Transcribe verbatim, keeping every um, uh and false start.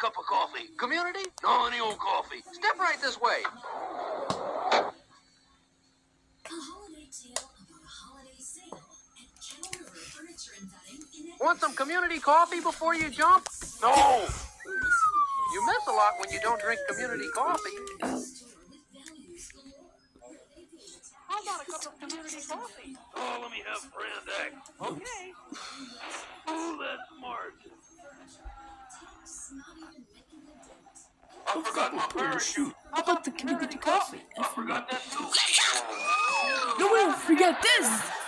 cup of coffee? Community? No, any old coffee. Step right this way. Want some community coffee before you jump? No! You miss a lot when you don't drink community coffee. How about a cup of community coffee? Oh, let me have brand X. Okay. Oh, that's smart. I forgot my parachute. How about the community coffee? I forgot that too. No, we don't forget this.